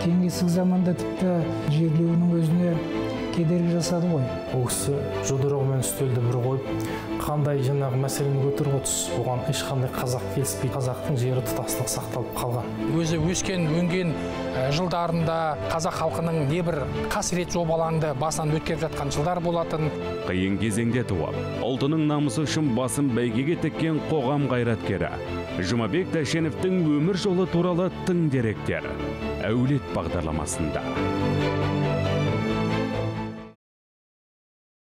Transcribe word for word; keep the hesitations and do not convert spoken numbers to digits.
кеңестік заманда тіпті жерлеуінің өзіне кедергі жасады ғой. Ол кісі жұдырығымен үстелді бір қойып, қандай жаңағы мәселені көтеріп отырсыз, оған ешқандай қазақ келіспейді, қазақтың жері тұтастығы сақталып қалған. Өзі өскен, өнген жылдарында қазақ халқының небір қасірет зобалаңды басынан өткеріп жатқан жылдар болатын. Қиын кезеңде туып, ұлтының намысы үшін басын бәйгеге тіккен қоғам қайраткері Жұмабек Тәшеневтің өмір жолы туралы тың деректер әулет бағдарламасында.